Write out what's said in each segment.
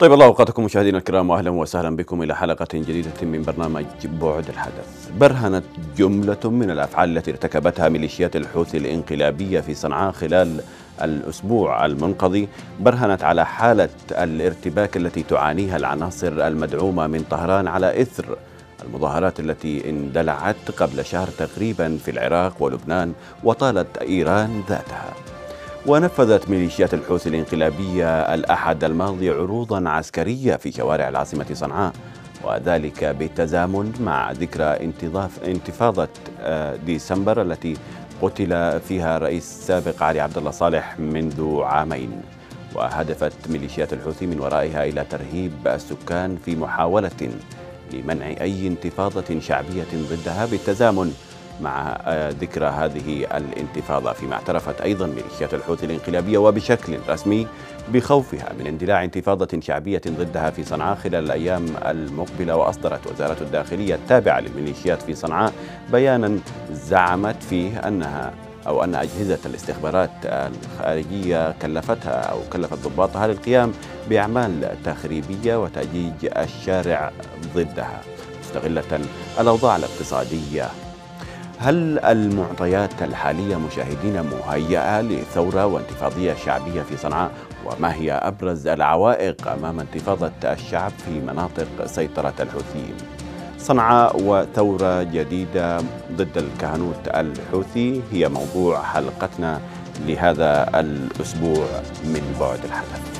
طيب الله أوقاتكم مشاهدينا الكرام، وأهلا وسهلا بكم إلى حلقة جديدة من برنامج بعد الحدث. برهنت جملة من الأفعال التي ارتكبتها ميليشيات الحوثي الانقلابية في صنعاء خلال الأسبوع المنقضي، برهنت على حالة الارتباك التي تعانيها العناصر المدعومة من طهران على إثر المظاهرات التي اندلعت قبل شهر تقريبا في العراق ولبنان وطالت إيران ذاتها. ونفذت ميليشيات الحوثي الانقلابية الأحد الماضي عروضا عسكرية في شوارع العاصمة صنعاء، وذلك بالتزامن مع ذكرى انتفاضة ديسمبر التي قتل فيها الرئيس السابق علي عبد الله صالح منذ عامين. وهدفت ميليشيات الحوثي من ورائها إلى ترهيب السكان في محاولة لمنع أي انتفاضة شعبية ضدها بالتزامن مع ذكرى هذه الانتفاضة، فيما اعترفت أيضا ميليشيات الحوثي الانقلابية وبشكل رسمي بخوفها من اندلاع انتفاضة شعبية ضدها في صنعاء خلال الأيام المقبلة. وأصدرت وزارة الداخلية التابعة للميليشيات في صنعاء بيانا زعمت فيه أن أجهزة الاستخبارات الخارجية كلفت ضباطها للقيام بأعمال تخريبية وتأجيج الشارع ضدها مستغلة الأوضاع الاقتصادية. هل المعطيات الحالية مشاهدين مهيئة لثورة وانتفاضية شعبية في صنعاء؟ وما هي أبرز العوائق أمام انتفاضة الشعب في مناطق سيطرة الحوثيين؟ صنعاء وثورة جديدة ضد الكهنوت الحوثي هي موضوع حلقتنا لهذا الأسبوع من بعد الحدث.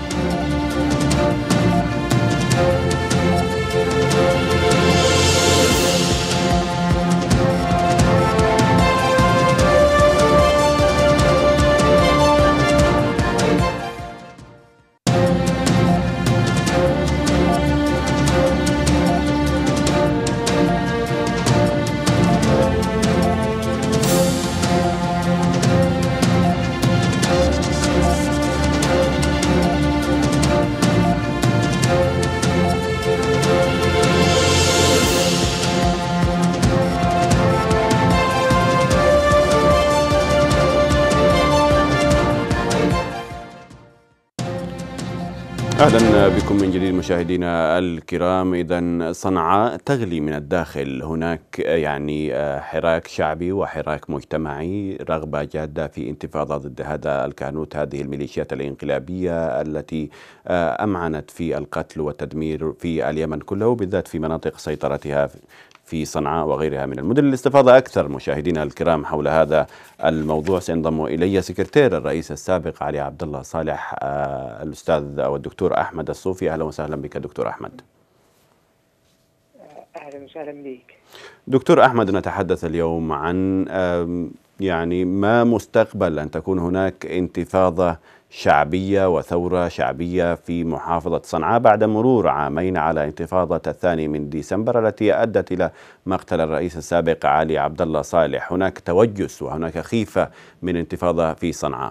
أهلا بكم من جديد مشاهدينا الكرام. إذن صنعاء تغلي من الداخل، هناك حراك شعبي وحراك مجتمعي، رغبة جادة في انتفاضة ضد هذا الكهنوت، هذه الميليشيات الانقلابية التي أمعنت في القتل والتدمير في اليمن كله، وبالذات في مناطق سيطرتها في صنعاء وغيرها من المدن. للاستفاضة أكثر مشاهدينا الكرام حول هذا الموضوع سينضم إلي سكرتير الرئيس السابق علي عبد الله صالح، الأستاذ أو الدكتور أحمد الصوفي. أهلا وسهلا بك دكتور أحمد. أهلا وسهلا بك دكتور أحمد، نتحدث اليوم عن ما مستقبل أن تكون هناك انتفاضة شعبية وثورة شعبية في محافظة صنعاء بعد مرور عامين على انتفاضة 2 من ديسمبر التي أدت إلى مقتل الرئيس السابق علي عبد الله صالح. هناك توجس وهناك خيفة من انتفاضة في صنعاء.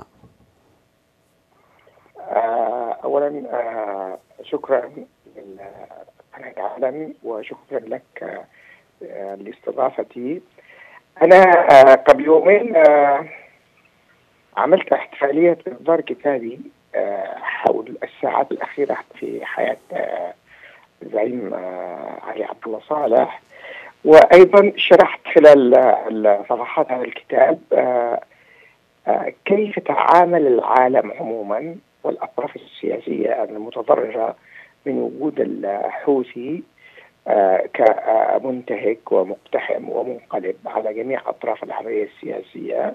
أولا شكرا لقناة العالم وشكرا لك لاستضافتي. أنا قبل يومين عملت احتفالية إصدار كتابي حول الساعات الأخيرة في حياة الزعيم علي عبد الله صالح، وأيضا شرحت خلال صفحات هذا الكتاب كيف تعامل العالم عموما والأطراف السياسية المتضررة من وجود الحوثي كمنتهك ومقتحم ومنقلب على جميع أطراف العملية السياسية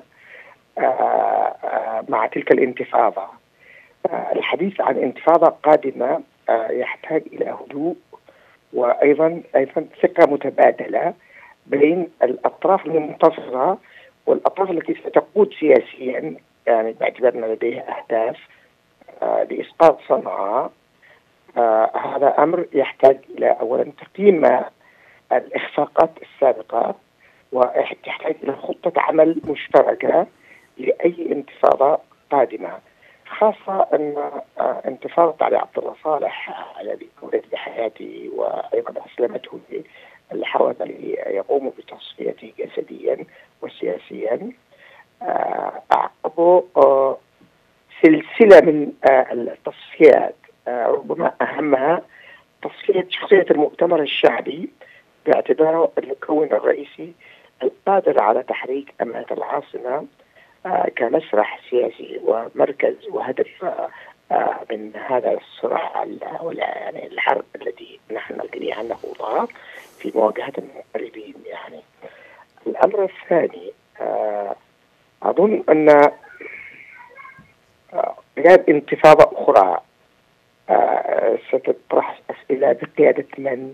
مع تلك الانتفاضة. الحديث عن انتفاضة قادمة يحتاج إلى هدوء وأيضا ثقة متبادلة بين الأطراف المنتصرة والأطراف التي ستقود سياسيا، باعتبار أن لديها أهداف لإسقاط صنعاء. هذا أمر يحتاج إلى أولا تقييم الإخفاقات السابقة، ويحتاج إلى خطة عمل مشتركة لأي انتفاضة قادمة، خاصة أن انتفاضة علي عبد الله صالح الذي ولد بحياته وأيضا أسلمته اللي حاول يقوم بتصفيته جسديا وسياسيا أعقبه سلسلة من التصفيات ربما أهمها تصفية شخصية المؤتمر الشعبي باعتباره المكون الرئيسي القادر على تحريك أمانة العاصمة كمسرح سياسي ومركز وهدف من هذا الصراع يعني الحرب التي نحن جميعا نخوضها في مواجهة المحاربين. يعني الأمر الثاني، أظن أن غير انتفاضة أخرى ستطرح أسئلة بقيادة من،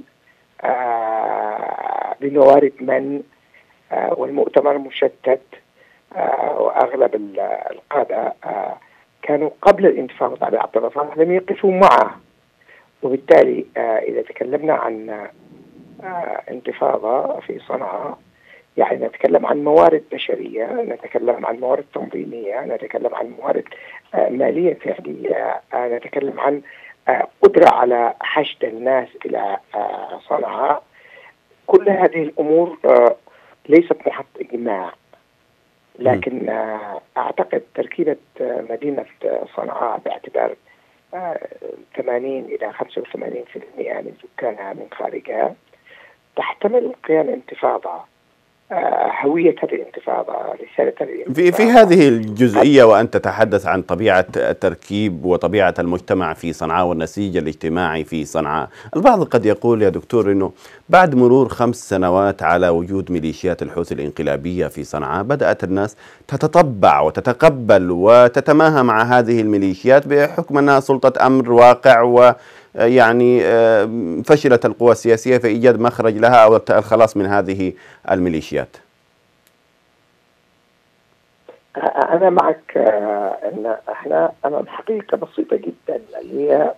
بموارد من، والمؤتمر مشتت، وأغلب القادة كانوا قبل الانتفاضة على عبد الله صالح لم يقفوا معه. وبالتالي إذا تكلمنا عن انتفاضة في صنعاء، يعني نتكلم عن موارد بشرية، نتكلم عن موارد تنظيمية، نتكلم عن موارد مالية فعلية، نتكلم عن قدرة على حشد الناس إلى صنعاء. كل هذه الأمور ليست محط إجماع، لكن أعتقد تركيبة مدينة صنعاء باعتبار 80 إلى 85% من سكانها من خارجها تحتمل قيام انتفاضة، هوية الانتفاضة، رسالة الانتفاضة. في هذه الجزئية، وأن تتحدث عن طبيعة التركيب وطبيعة المجتمع في صنعاء والنسيج الاجتماعي في صنعاء، البعض قد يقول يا دكتور أنه بعد مرور 5 سنوات على وجود ميليشيات الحوثي الانقلابية في صنعاء بدأت الناس تتطبع وتتقبل وتتماهى مع هذه الميليشيات بحكم أنها سلطة أمر واقع، ويعني فشلت القوى السياسية في إيجاد مخرج لها أو الخلاص من هذه الميليشيات. أنا معك أن إحنا أمام حقيقة بسيطة جدا، اللي هي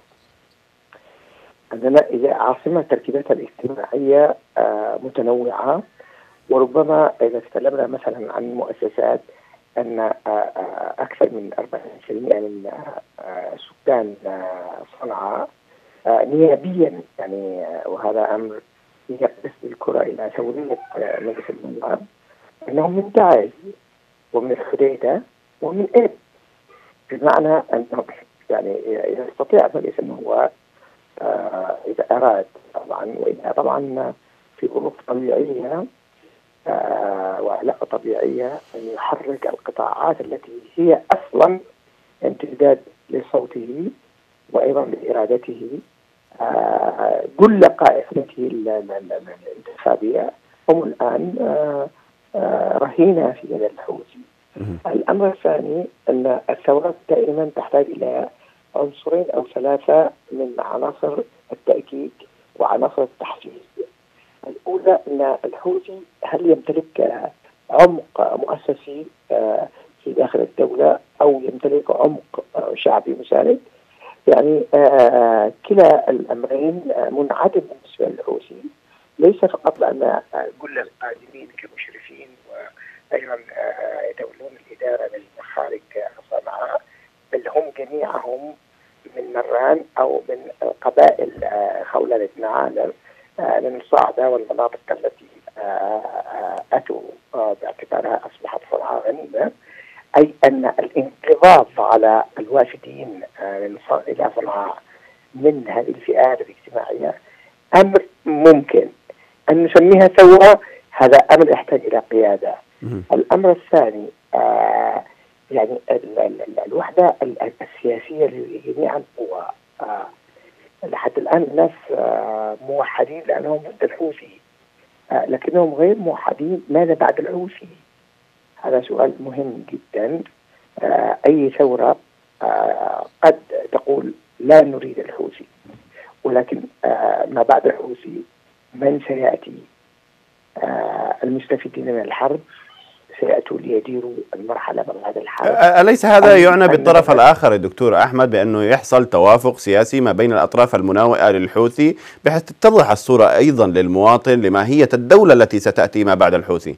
عندنا إذا عاصمة تركيباتها الاجتماعية متنوعة، وربما إذا تكلمنا مثلا عن مؤسسات أن أكثر من 40% من سكان صنعاء نيابيا، يعني وهذا أمر يقص الكرة إلى ثورية مجلس النواب، أنهم من تعز ومن الحديدة ومن إب، بمعنى أنه يعني يستطيع مجلس النواب إذا أراد طبعا، وإذا طبعا في ظروف طبيعية وعلاقة طبيعية، أن يحرك القطاعات التي هي أصلا امتداد لصوته وأيضا لإرادته. كل قائمته الانتخابية هم الآن رهينة في يد الحوثي. الأمر الثاني أن الثورات دائما تحتاج إلى عنصرين أو 3 من عناصر التأكيد وعناصر التحفيز. الأولى أن الحوثي هل يمتلك عمق مؤسسي في داخل الدولة أو يمتلك عمق شعبي مساند؟ يعني كلا الأمرين منعدم بالنسبة للحوثي، ليس فقط لأن كل القادمين كمشرفين وأيضا يتولون الإدارة من خارج صنعاء، بل هم جميعهم من مران أو من قبائل خولة نعالم من الصعدة والمناطق التي أتوا باعتبارها أصبحت صنعاء غنيمة. أي أن الانقضاض على الوافدين إلى صنعاء من هذه الفئات الاجتماعية أمر ممكن. أن نسميها ثورة هذا أمر يحتاج إلى قيادة. الأمر الثاني يعني الوحدة السياسية لجميع القوى. لحد الآن الناس موحدين لأنهم ضد الحوثي، لكنهم غير موحدين ماذا بعد الحوثي؟ هذا سؤال مهم جدا. أي ثورة قد تقول لا نريد الحوثي، ولكن ما بعد الحوثي من سيأتي؟ المستفيدين من الحرب سيأتوا ليديروا المرحلة بعد الحرب. أليس هذا يعنى بالطرف الآخر دكتور أحمد بأنه يحصل توافق سياسي ما بين الأطراف المناوئة للحوثي بحيث تتضح الصورة أيضا للمواطن لماهية الدولة التي ستأتي ما بعد الحوثي؟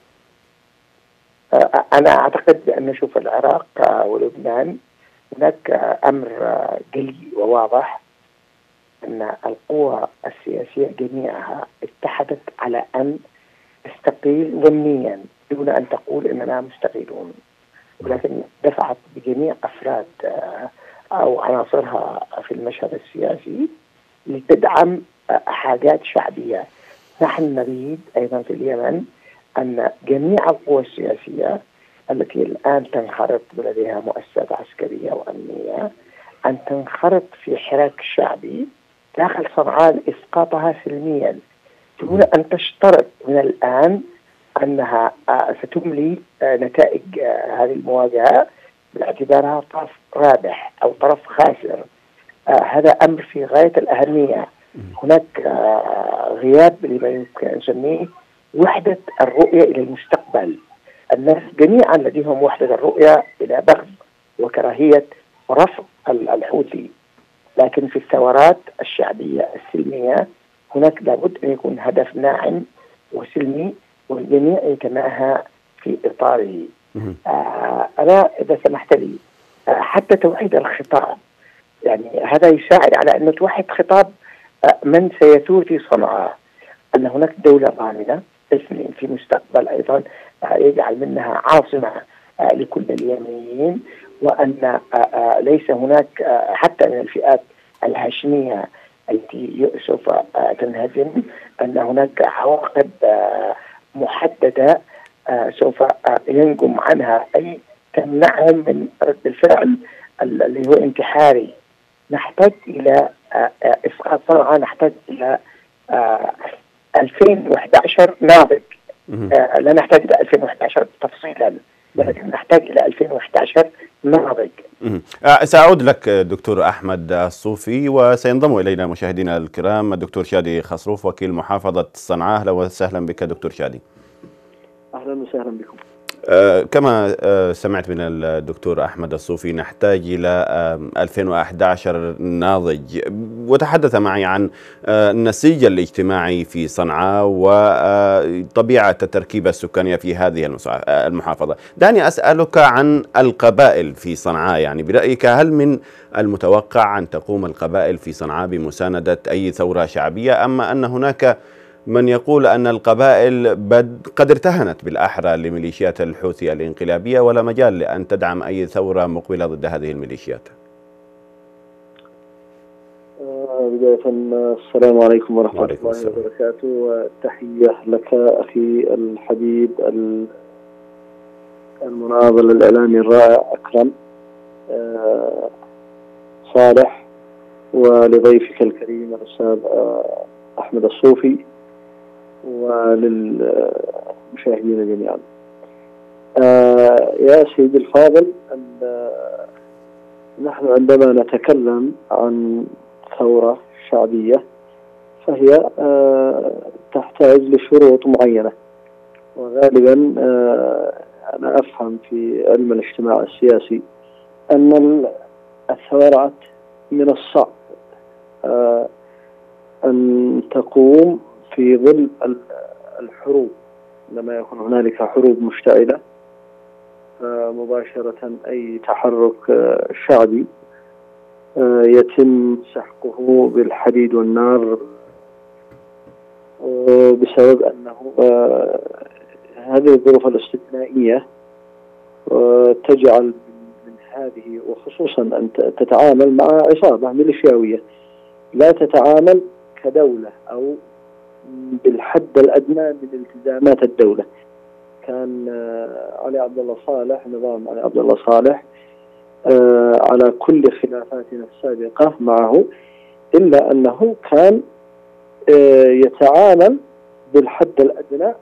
أنا أعتقد بأن نشوف العراق ولبنان هناك أمر جلي وواضح، أن القوى السياسية جميعها اتحدت على أن تستقيل ضمنيا دون أن تقول إننا مستقيلون، ولكن دفعت بجميع أفراد أو عناصرها في المشهد السياسي لتدعم حاجات شعبية. نحن نريد أيضا في اليمن أن جميع القوى السياسية التي الآن تنخرط ولديها مؤسسات عسكرية وأمنية أن تنخرط في حراك شعبي داخل صنعاء لإسقاطها سلميا، دون أن تشترط من الآن أنها ستملي نتائج هذه المواجهة باعتبارها طرف رابح أو طرف خاسر. هذا أمر في غاية الأهمية. هناك غياب لما يمكن أن نسميه وحدة الرؤية إلى المستقبل. الناس جميعا لديهم وحدة الرؤية إلى بغض وكراهية ورفض الحوثي، لكن في الثورات الشعبية السلمية هناك لابد أن يكون هدف ناعم وسلمي والجميع يتماهى في إطاره. أنا إذا سمحت لي حتى توحيد الخطاب، يعني هذا يساعد على أن توحد خطاب من سيثور في صنعاء، أن هناك دولة ضامنة في مستقبل أيضا يجعل منها عاصمة لكل اليمنيين، وأن ليس هناك حتى من الفئات الهاشمية التي سوف تنهزم، أن هناك عواقب محددة سوف ينجم عنها أي تمنعهم من رد الفعل اللي هو انتحاري. نحتاج إلى إسقاط صنعاء، نحتاج إلى 2011 ناضج، لا نحتاج إلى 2011 تفصيلا، ولكن نحتاج إلى 2011 ناضج. سأعود لك دكتور أحمد الصوفي، وسينضم إلينا مشاهدينا الكرام الدكتور شادي خصروف وكيل محافظة صنعاء. أهلا وسهلا بك دكتور شادي. أهلا وسهلا بكم. كما سمعت من الدكتور أحمد الصوفي نحتاج إلى 2011 ناضج، وتحدث معي عن النسيج الاجتماعي في صنعاء وطبيعة التركيبة السكانية في هذه المحافظة. دعني أسألك عن القبائل في صنعاء، يعني برأيك هل من المتوقع أن تقوم القبائل في صنعاء بمساندة أي ثورة شعبية، أما أن هناك من يقول أن القبائل قد ارتهنت بالأحرى لميليشيات الحوثي الانقلابية ولا مجال لأن تدعم أي ثورة مقبلة ضد هذه الميليشيات؟ بداية السلام عليكم ورحمة الله وبركاته، وتحية لك أخي الحبيب المناضل الإعلامي الرائع أكرم صالح، ولضيفك الكريم الأستاذ أحمد الصوفي، وللمشاهدين جميعا. يا سيدي الفاضل، نحن عندما نتكلم عن ثورة شعبية فهي تحتاج لشروط معينة، وغالبا أنا أفهم في علم الاجتماع السياسي أن الثورات من الصعب أن تقوم في ظل الحروب. لما يكون هنالك حروب مشتعلة مباشرة أي تحرك شعبي يتم سحقه بالحديد والنار، بسبب أنه هذه الظروف الاستثنائية تجعل من هذه، وخصوصا أن تتعامل مع عصابة ميليشياوية لا تتعامل كدولة أو بالحد الأدنى من التزامات الدولة. كان علي عبد الله صالح، نظام علي عبد الله صالح، على كل خلافاتنا السابقة معه، إلا أنه كان يتعامل بالحد الأدنى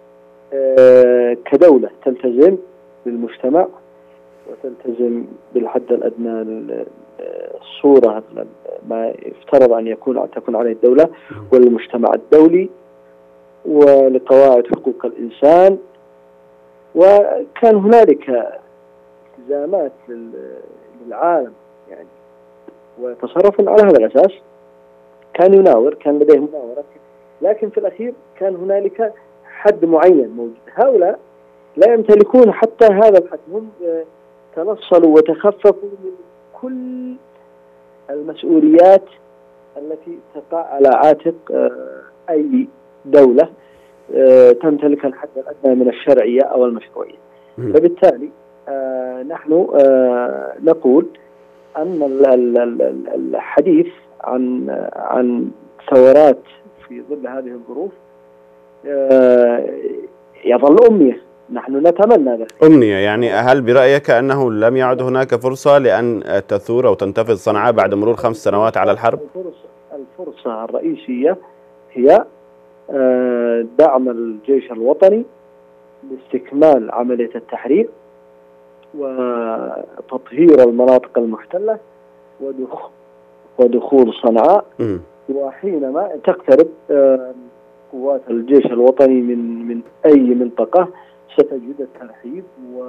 كدولة تلتزم بالمجتمع وتلتزم بالحد الأدنى الصورة ما يفترض أن تكون عليه الدولة والمجتمع الدولي ولقواعد حقوق الإنسان. وكان هنالك التزامات للعالم يعني، وتصرف على هذا الأساس. كان لديه مناورة، لكن في الأخير كان هنالك حد معين موجود. هؤلاء لا يمتلكون حتى هذا الحد، هم تنصلوا وتخففوا من كل المسؤوليات التي تقع على عاتق أي دولة تمتلك الحد الأدنى من الشرعية أو المشروعية. فبالتالي نحن نقول أن الحديث عن ثورات في ظل هذه الظروف يظل أمنية. نحن نتمنى ذلك. أمنية، يعني هل برأيك أنه لم يعد هناك فرصة لأن تثور أو تنتفض صنعاء بعد مرور 5 سنوات على الحرب؟ الفرصة الرئيسية هي دعم الجيش الوطني لاستكمال عملية التحرير وتطهير المناطق المحتلة ودخول صنعاء. وحينما تقترب قوات الجيش الوطني من أي منطقة ستجد الترحيب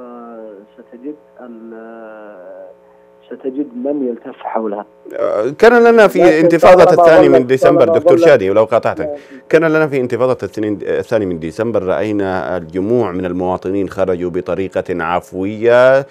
ستجد من يلتف حولها. كان لنا في انتفاضة الثاني من ديسمبر دكتور شادي، ولو قاطعتك، كان لنا في انتفاضة الثاني من ديسمبر رأينا الجموع من المواطنين خرجوا بطريقة عفوية،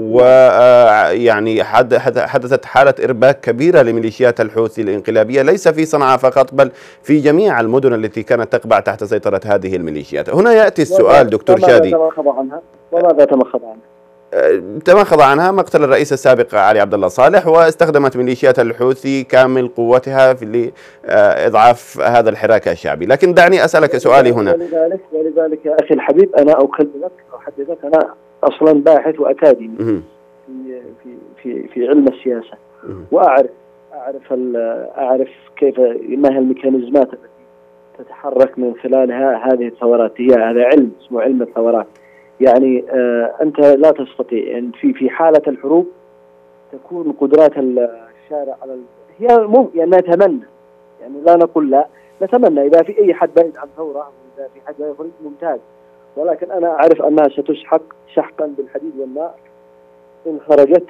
ويعني حدثت حالة إرباك كبيرة لميليشيات الحوثي الانقلابية، ليس في صنعاء فقط بل في جميع المدن التي كانت تقبع تحت سيطرة هذه الميليشيات. هنا يأتي السؤال دكتور شادي، وماذا تمخض عنها؟ تمخض عنها مقتل الرئيس السابق علي عبد الله صالح، واستخدمت ميليشيات الحوثي كامل قوتها في لإضعاف هذا الحراك الشعبي. لكن دعني أسألك سؤالي هنا. ولذلك يا أخي الحبيب أنا أحدثك أنا أصلا باحث وأكاديمي في علم السياسة، وأعرف كيف ما هي الميكانيزمات التي تتحرك من خلالها هذه الثورات. هذا علم اسمه علم الثورات. يعني أنت لا تستطيع يعني في حالة الحروب تكون قدرات الشارع على يعني نتمنى، يعني لا نقول لا، نتمنى إذا في أي حد بعيد عن ثورة، إذا في حد يخرج ممتاز، ولكن أنا أعرف أنها ستسحق سحقا بالحديد والماء إن خرجت.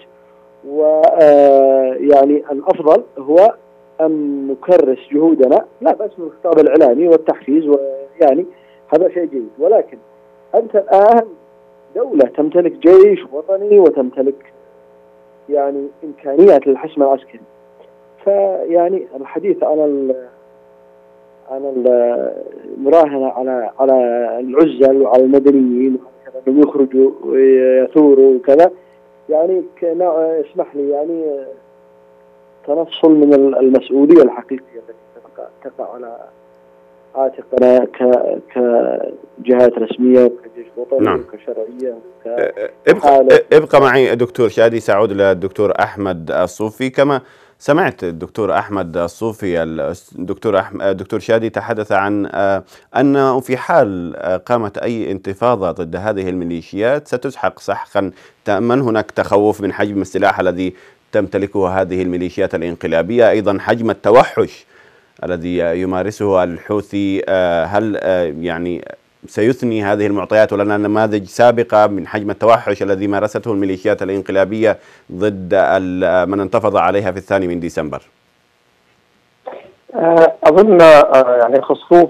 ويعني الأفضل هو أن نكرس جهودنا، لا بس من الخطاب الإعلامي والتحفيز، ويعني هذا شيء جيد. ولكن أنت الآن دولة تمتلك جيش وطني وتمتلك يعني إمكانيات للحشم العسكري، فيعني الحديث عن المراهنة على العزل وعلى المدنيين أنهم يخرجوا ويثوروا وكذا، يعني اسمح لي يعني تنصل من المسؤولية الحقيقية التي تقع على عاتقنا كجهات رسمية وكجيش وطني وكشرعية. ابقى معي دكتور شادي، سأعود للدكتور أحمد الصوفي. كما سمعت الدكتور أحمد الصوفي، الدكتور شادي تحدث عن أنه في حال قامت أي انتفاضة ضد هذه الميليشيات ستسحق سحقا تأمن. هناك تخوف من حجم السلاح الذي تمتلكه هذه الميليشيات الانقلابية، أيضا حجم التوحش الذي يمارسه الحوثي. هل يعني سيثني هذه المعطيات ولنا نماذج سابقة من حجم التوحش الذي مارسته الميليشيات الانقلابية ضد من انتفض عليها في الثاني من ديسمبر؟ أظن يعني خصوص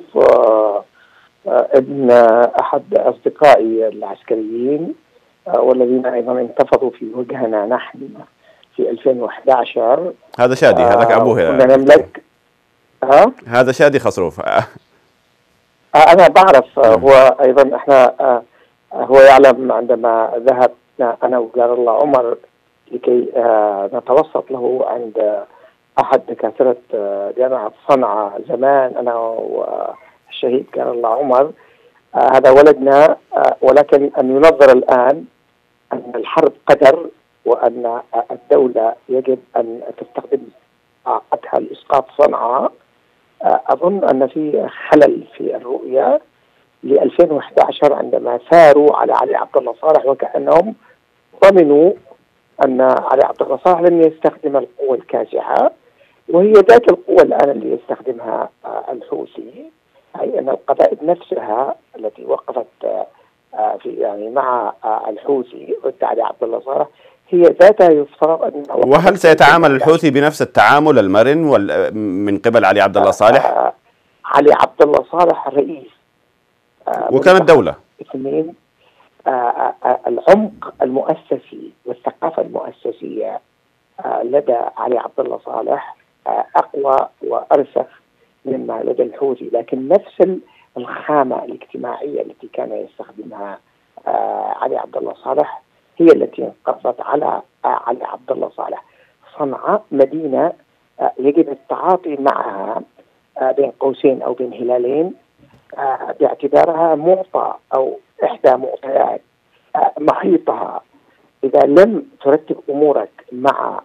ابن أحد أصدقائي العسكريين والذين أيضا انتفضوا في وجهنا نحن في 2011. هذا شادي، هذاك أبوه. نملك هذا شادي خصروف. أنا بعرف. هو أيضا إحنا هو يعلم عندما ذهبنا أنا وجار الله عمر لكي نتوسط له عند أحد دكاترة جامعة صنعاء زمان، أنا والشهيد جار الله عمر، هذا ولدنا. ولكن أن ينظر الآن أن الحرب قدر، وأن الدولة يجب أن تستخدم طاقتها لإسقاط صنعاء. أظن أن في خلل في الرؤية ل 2011 عندما ثاروا على علي عبد الله صالح، وكأنهم ضمنوا أن علي عبد الله صالح لن يستخدم القوة الكاسحة، وهي ذات القوة الآن اللي يستخدمها الحوثي، أي أن القبائل نفسها التي وقفت في يعني مع الحوثي ضد علي عبد الله صالح هي ذاتها يفترض أن. وهل سيتعامل الحوثي بنفس التعامل المرن من قبل علي عبد الله صالح؟ علي عبد الله صالح رئيس وكانت دولة. اثنين، العمق المؤسسي والثقافة المؤسسية لدى علي عبد الله صالح أقوى وأرسخ مما لدى الحوثي، لكن نفس الخامة الاجتماعية التي كان يستخدمها علي عبد الله صالح هي التي انقضت على علي عبد الله صالح. صنعاء مدينة يجب التعاطي معها بين قوسين أو بين هلالين باعتبارها معطى أو إحدى معطيات محيطها. إذا لم ترتب أمورك مع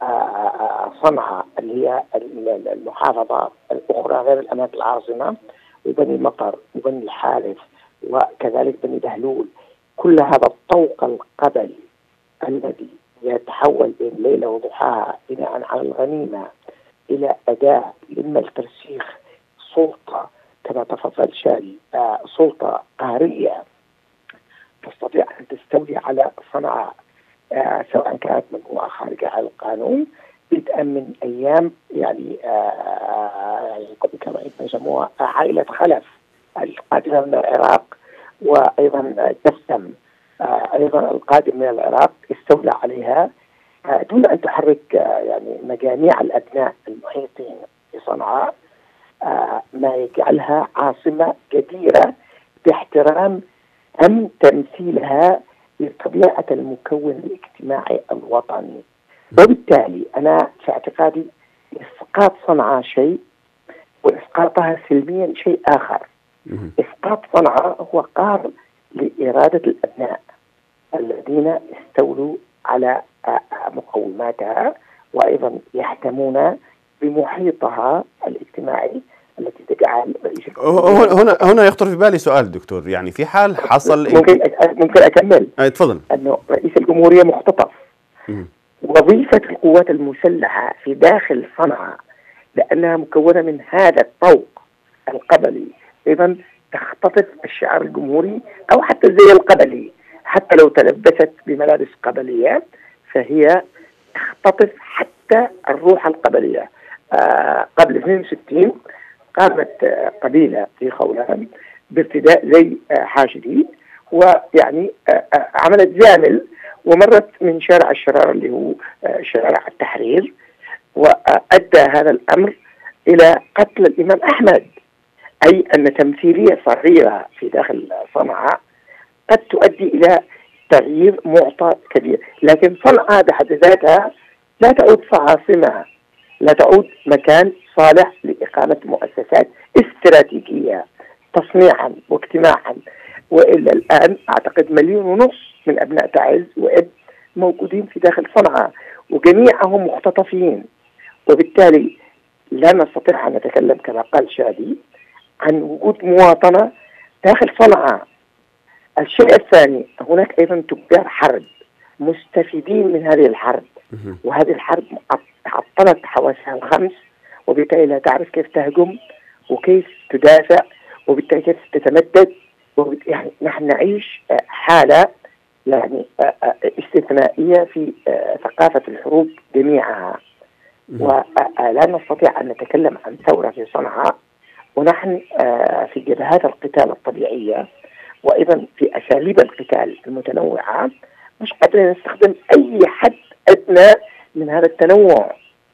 صنعاء اللي هي المحافظة الأخرى غير الأماكن العاصمة وبني مطر وبني الحارث وكذلك بني دهلول، كل هذا الطوق القبلي الذي يتحول بين ليلة وضحاها بناء على الغنيمة إلى أداة إما الترسيخ سلطة كما تفضل شادي، سلطة قهرية تستطيع أن تستولي على صنعاء سواء كانت مجموعة خارجة على القانون بدءا من أيام يعني كما يسموها عائلة خلف القادمة من العراق، وأيضا جسم أيضا القادم من العراق استولى عليها دون أن تحرك يعني مجاميع الأبناء المحيطين بصنعاء، ما يجعلها عاصمة جديرة باحترام تمثيلها لطبيعة المكون الاجتماعي الوطني. وبالتالي أنا في اعتقادي إسقاط صنعاء شيء وإسقاطها سلميا شيء آخر. إسقاط صنعاء هو قهر لإرادة الأبناء الذين استولوا على مقوماتها وأيضا يحتمون بمحيطها الاجتماعي التي تجعل هنا يخطر في بالي سؤال دكتور، يعني في حال حصل ممكن أكمل؟ تفضل. أنه رئيس الجمهورية مختطف. وظيفة القوات المسلحة في داخل صنعاء لأنها مكونة من هذا الطوق القبلي أيضا تختطف الشعار الجمهوري أو حتى الزي القبلي، حتى لو تلبست بملابس قبلية فهي تختطف حتى الروح القبلية. قبل 62 قامت قبيلة في خولان بارتداء زي حاشدي، ويعني عملت زامل ومرت من شارع الشرارة اللي هو شارع التحرير، وأدى هذا الأمر إلى قتل الإمام أحمد. أي أن تمثيلية صغيرة في داخل صنعاء قد تؤدي إلى تغيير معطى كبير، لكن صنعاء بحد ذاتها لا تعود عاصمة، لا تعود مكان صالح لإقامة مؤسسات استراتيجية تصنيعا واجتماعا. وإلا الآن أعتقد 1.5 مليون من أبناء تعز وإب موجودين في داخل صنعاء وجميعهم مختطفين، وبالتالي لا نستطيع أن نتكلم كما قال شادي عن وجود مواطنة داخل صنعاء. الشيء الثاني، هناك أيضا تجار حرب مستفيدين من هذه الحرب، وهذه الحرب عطلت حواسها الخمس، وبالتالي لا تعرف كيف تهجم وكيف تدافع وبالتالي كيف تتمدد. يعني نحن نعيش حالة يعني استثنائية في ثقافة الحروب جميعها، ولا نستطيع أن نتكلم عن ثورة في صنعاء ونحن في جبهات القتال الطبيعية وأيضا في أساليب القتال المتنوعة مش قادرين نستخدم أي حد أدنى من هذا التنوع.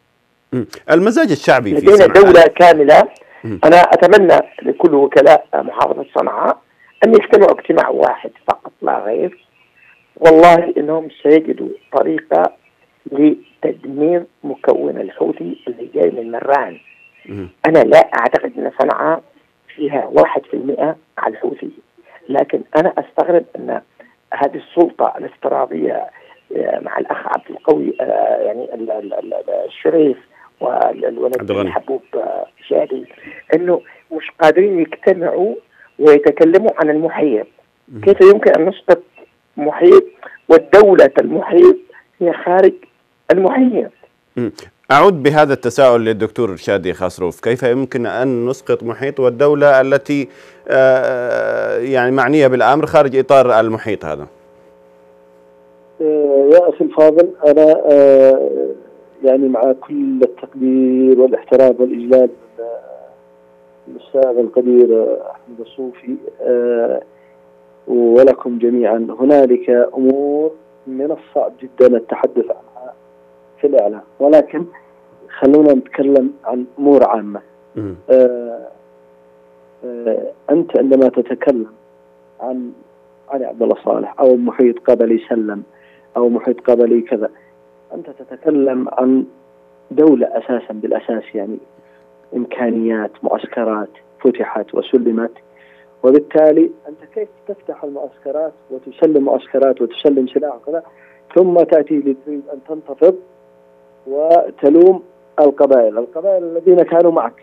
المزاج الشعبي في لدينا صنعاء دولة كاملة. أنا أتمنى لكل وكلاء محافظة صنعاء أن يجتمعوا اجتماع واحد فقط لا غير، والله إنهم سيجدوا طريقة لتدمير مكون الحوثي اللي جاي من مران. أنا لا أعتقد أن صنعاء فيها 1% على الحوثي، لكن أنا أستغرب أن هذه السلطة الافتراضية مع الأخ عبد القوي يعني الشريف والولد الحبوب شادي أنه مش قادرين يجتمعوا ويتكلموا عن المحيط. كيف يمكن أن نسقط محيط والدولة المحيط هي خارج المحيط؟ أعود بهذا التساؤل للدكتور شادي خسروف، كيف يمكن أن نسقط محيط والدولة التي يعني معنية بالأمر خارج إطار المحيط هذا؟ يا أخي الفاضل، أنا يعني مع كل التقدير والاحترام والإجلال الأستاذ القدير أحمد الصوفي ولكم جميعا، هنالك أمور من الصعب جدا التحدث عنها في الإعلام، ولكن خلونا نتكلم عن أمور عامة. أنت عندما تتكلم عن علي عبد الله صالح أو محيط قبلي سلم أو محيط قبلي كذا، أنت تتكلم عن دولة أساسا بالأساس، يعني إمكانيات، معسكرات فتحت وسلمت، وبالتالي أنت كيف تفتح المعسكرات وتسلم معسكرات وتسلم سلاح وكذا، ثم تأتي لتريد أن تنتفض وتلوم القبائل الذين كانوا معك.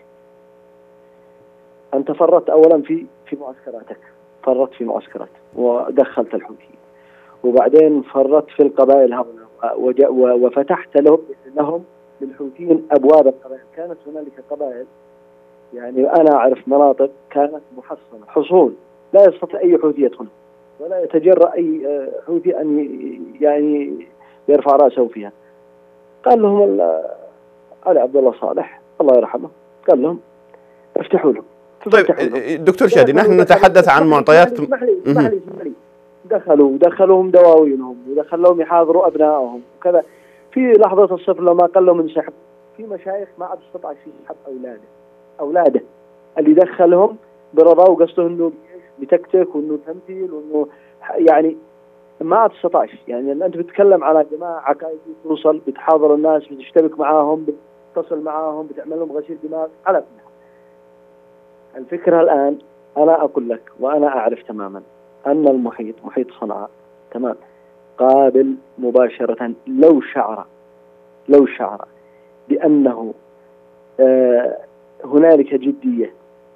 أنت فرطت أولا في معسكراتك، فرطت في معسكرات ودخلت الحوثيين، وبعدين فرطت في القبائل هؤلاء وفتحت لهم للحوثيين أبواب القبائل. كانت هنالك قبائل، يعني أنا أعرف مناطق كانت محصنة حصون لا يستطيع أي حوثي يدخل، ولا يتجرأ أي حوثي أن يعني يرفع رأسه فيها. قال لهم علي عبد الله صالح الله يرحمه، قال لهم افتحوا لهم. طيب دكتور شادي، نحن نتحدث عن معطيات. اسمح لي دخلوهم دواوينهم، ودخلوهم يحاضروا أبنائهم وكذا. في لحظة الصفر لما قال لهم انسحب، في مشايخ ما عاد استطاع يسحب أولاده اللي دخلهم برضا، وقصده انه بتكتك وانه تمثيل وانه يعني ما عاد استطاعش. يعني انت بتتكلم على جماعه عقائديه توصل، بتحاضر الناس، بتشتبك معاهم، بتتصل معاهم، بتعمل لهم غسيل دماغ. على الفكره الان انا اقول لك وانا اعرف تماما ان محيط صنعاء تمام قابل مباشره لو شعر بانه هنالك جديه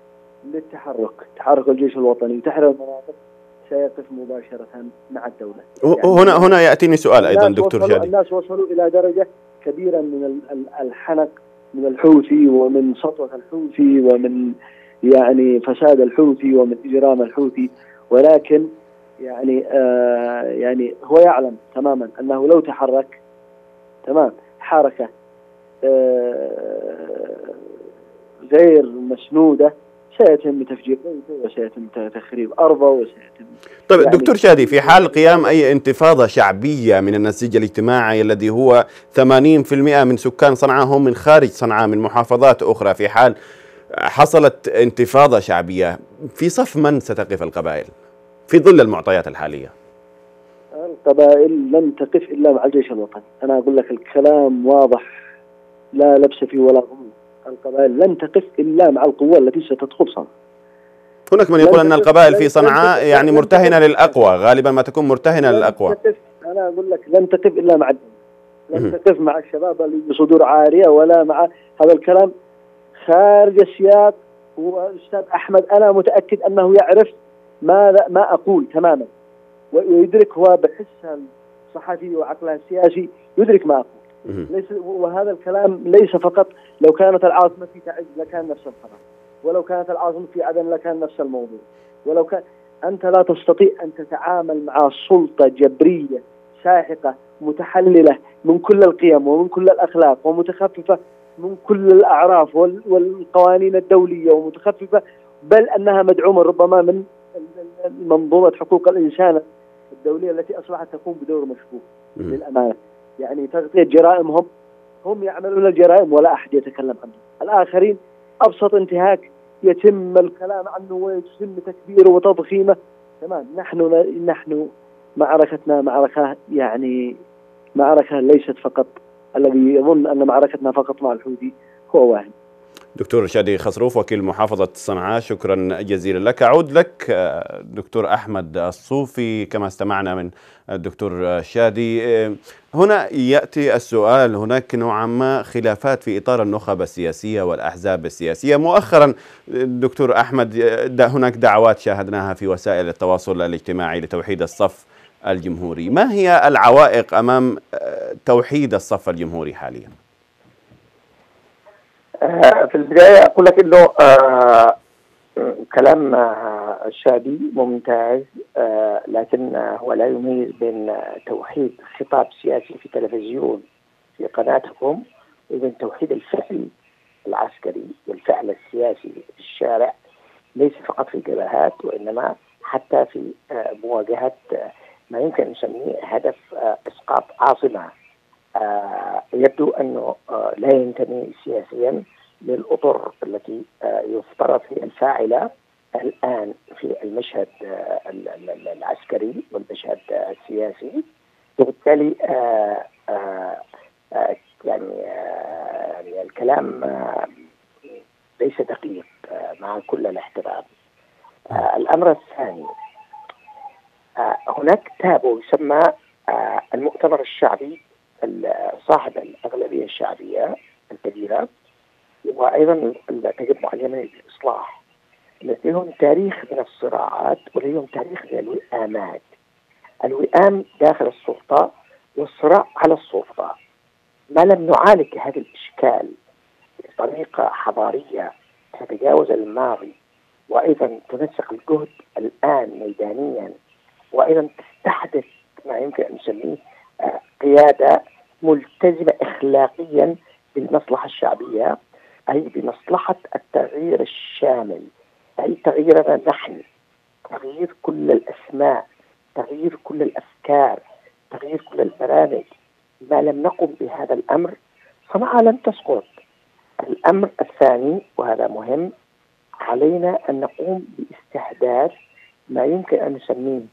تحرك الجيش الوطني وتحرير المناطق، سيقف مباشرة مع الدولة. يعني هنا يأتيني سؤال أيضا دكتور شادي. الناس وصلوا إلى درجة كبيرة من الحنق من الحوثي، ومن سطوة الحوثي، ومن يعني فساد الحوثي، ومن إجرام الحوثي، ولكن يعني هو يعلم تماما أنه لو تحرك حركة غير مسنودة سيتم تفجير بيته، وسيتم تخريب أرضه، وسيتم. طيب يعني دكتور شادي، في حال قيام أي انتفاضة شعبية من النسيج الاجتماعي الذي هو 80% من سكان صنعاء هم من خارج صنعاء من محافظات أخرى، في حال حصلت انتفاضة شعبية، في صف من ستقف القبائل في ظل المعطيات الحالية؟ القبائل لن تقف إلا مع الجيش الوطني. أنا أقول لك الكلام واضح لا لبس فيه ولا غموض. القبائل لن تقف إلا مع القوة التي ستدخل صنعاء. هناك من يقول أن القبائل في صنعاء يعني مرتهنة للأقوى، غالبا ما تكون مرتهنة للأقوى. أنا أقول لك لن تقف إلا مع لن تقف مع الشباب اللي بصدور عارية، ولا مع هذا الكلام خارج السياق. وأستاذ أحمد أنا متأكد أنه يعرف ما أقول تماما، ويدرك هو بحسه الصحفي وعقله السياسي، يدرك ما أقول. وهذا الكلام ليس فقط لو كانت العاصمة في تعز لكان نفس الخبر، ولو كانت العاصمة في عدن لكان نفس الموضوع، ولو كان. أنت لا تستطيع أن تتعامل مع سلطة جبرية ساحقة متحللة من كل القيم ومن كل الأخلاق، ومتخففة من كل الأعراف والقوانين الدولية، ومتخففة بل أنها مدعومة ربما من منظومة حقوق الإنسان الدولية التي أصبحت تقوم بدور مشكوك للأمانة. يعني تغطية جرائمهم، هم يعملون الجرائم ولا أحد يتكلم عنه. الآخرين أبسط انتهاك يتم الكلام عنه ويتم تكبيره وتضخيمه. تمام. نحن معركتنا معركة ليست فقط، الذي يظن أن معركتنا فقط مع الحوثي هو واحد. دكتور شادي خسروف وكيل محافظة صنعاء، شكرا جزيلا لك. أعود لك دكتور أحمد الصوفي. كما استمعنا من الدكتور شادي، هنا يأتي السؤال، هناك نوعا ما خلافات في إطار النخب السياسية والأحزاب السياسية مؤخرا. دكتور أحمد، هناك دعوات شاهدناها في وسائل التواصل الاجتماعي لتوحيد الصف الجمهوري. ما هي العوائق أمام توحيد الصف الجمهوري حاليا؟ في البداية أقول لك إنه كلام الشادي ممتاز، لكن هو لا يميز بين توحيد خطاب سياسي في تلفزيون في قناتكم وبين توحيد الفعل العسكري والفعل السياسي في الشارع، ليس فقط في الجبهات وإنما حتى في مواجهة ما يمكن أن نسميه هدف إسقاط عاصمة. يبدو أنه لا ينتمي سياسيا للأطر التي يفترض هي الفاعلة الآن في المشهد العسكري والمشهد السياسي، وبالتالي يعني الكلام ليس دقيق مع كل الاحترام. الأمر الثاني، هناك كتاب يسمى المؤتمر الشعبي صاحب الأغلبية الشعبية الكبيرة، وأيضا التجمع اليمني للإصلاح، لديهم تاريخ من الصراعات ولديهم تاريخ من الوئامات، الوئام داخل السلطة والصراع على السلطة. ما لم نعالج هذا الإشكال بطريقة حضارية تتجاوز الماضي، وأيضا تنسق الجهد الآن ميدانيا، وأيضا تستحدث ما يمكن أن نسميه قيادة ملتزمة إخلاقيا بالمصلحة الشعبية، أي بمصلحة التغيير الشامل، أي تغييرنا نحن، تغيير كل الأسماء، تغيير كل الأفكار، تغيير كل البرامج. ما لم نقم بهذا الأمر صنعاء لن تسقط. الأمر الثاني وهذا مهم، علينا أن نقوم باستحداث ما يمكن أن نسميه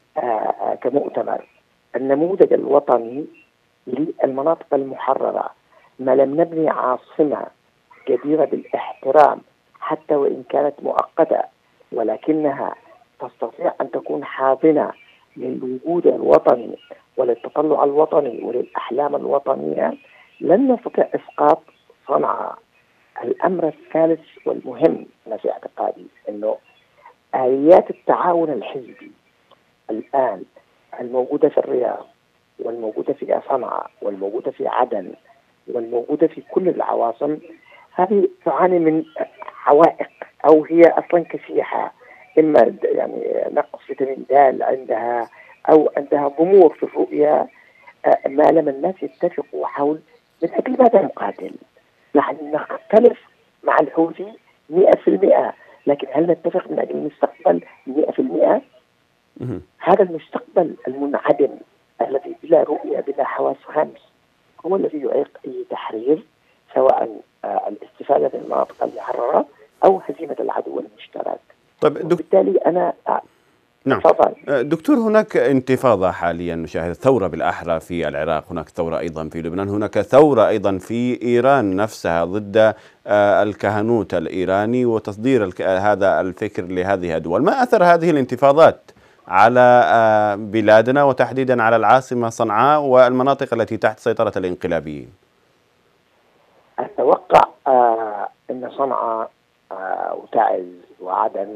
كمؤتمر النموذج الوطني للمناطق المحررة. ما لم نبني عاصمة جديرة بالاحترام حتى وإن كانت مؤقتة، ولكنها تستطيع أن تكون حاضنة للوجود الوطني وللتطلع الوطني وللأحلام الوطنية، لن نستطيع إسقاط صنعاء. الأمر الثالث والمهم أنا في اعتقادي أنه آليات التعاون الحزبي الآن الموجودة في الرياض والموجودة في صنعاء والموجودة في عدن والموجودة في كل العواصم، هذه تعاني من عوائق أو هي أصلا كسيحة، إما يعني نقص فيتامين د عندها أو عندها ضمور في الرؤية. ما لم الناس يتفقوا حول من أجل ماذا نقاتل؟ نحن نختلف مع الحوثي 100%، لكن هل نتفق من أجل المستقبل 100%؟ هذا المستقبل المنعدم الذي بلا رؤية بلا حواس خمس هو الذي يعيق أي تحرير، سواء الاستفادة من المناطق المحررة أو هزيمة العدو المشترك. طيب وبالتالي أنا نعم دكتور، هناك انتفاضة حاليا نشاهد، ثورة بالأحرى في العراق، هناك ثورة أيضا في لبنان، هناك ثورة أيضا في إيران نفسها ضد الكهنوت الإيراني وتصدير هذا الفكر لهذه الدول. ما أثر هذه الانتفاضات على بلادنا وتحديدا على العاصمة صنعاء والمناطق التي تحت سيطرة الانقلابيين؟ أتوقع أن صنعاء وتعز وعدن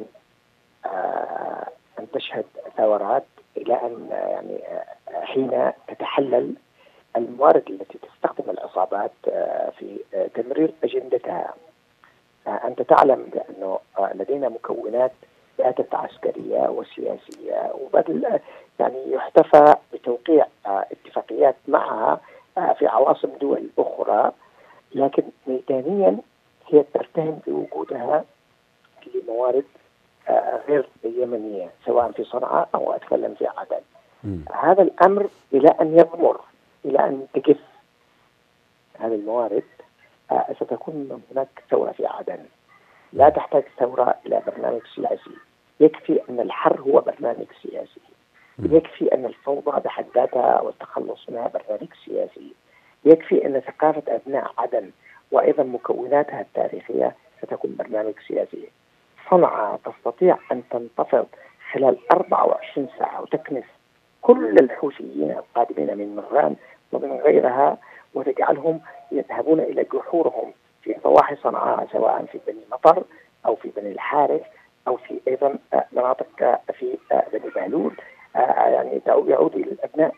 أن تشهد ثورات إلى أن يعني حين تتحلل الموارد التي تستخدم العصابات في تمرير أجندتها. أنت تعلم بأنه لدينا مكونات باتت عسكرية وسياسية، وبدل يعني يحتفى بتوقيع اتفاقيات معها في عواصم دول أخرى، لكن ميدانيا هي ترتهن بوجودها في موارد غير يمنية، سواء في صنعاء أو أتكلم في عدن. هذا الأمر إلى أن يضمر، إلى أن تجف هذه الموارد، ستكون هناك ثورة في عدن. لا تحتاج ثورة إلى برنامج سياسي، يكفي أن الحر هو برنامج سياسي، يكفي أن الفوضى بحد ذاتها والتخلص منها برنامج سياسي، يكفي أن ثقافة أبناء عدن وأيضا مكوناتها التاريخية ستكون برنامج سياسي. صنعاء تستطيع أن تنتفض خلال 24 ساعة وتكنس كل الحوثيين القادمين من مغران ومن غيرها، وتجعلهم يذهبون إلى جحورهم في ضواحي صنعاء، سواء في بني مطر أو في بني الحارث أو في أيضا مناطق في بني بهلول. يعني يعود إلى الأبناء.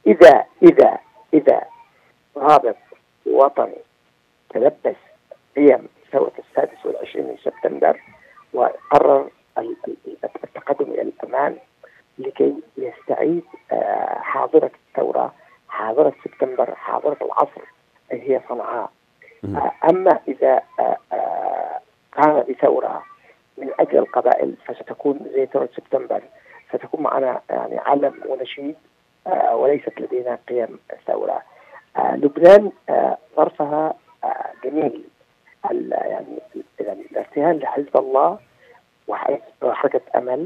إذا رابط وطني تلبس قيم ثورة 26 من سبتمبر وقرر التقدم إلى الأمام لكي يستعيد حاضرة الثورة، حاضرة سبتمبر، حاضرة العصر هي صنعاء. أما إذا قام بثورة من أجل القبائل فستكون زي ثورة سبتمبر، ستكون معنا يعني علم ونشيد وليست لدينا قيم الثورة. لبنان ظرفها جميل، يعني الارتهان لحزب الله وحركة أمل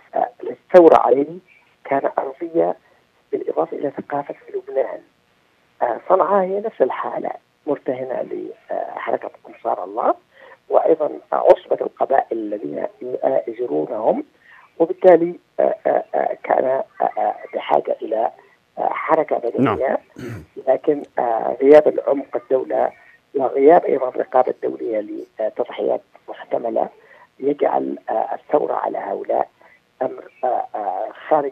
للثورة عليه كان أرضية، بالإضافة إلى ثقافة لبنان. صنعاء هي نفس الحالة، مرتهنة لحركة أنصار الله، وأيضا عصبة القبائل الذين يجرونهم، وبالتالي كان بحاجة إلى حركة مدنية. لكن غياب العمق الدولة وغياب أيضا الرقابة الدولية لتضحيات محتملة يجعل الثورة على هؤلاء أمر خارج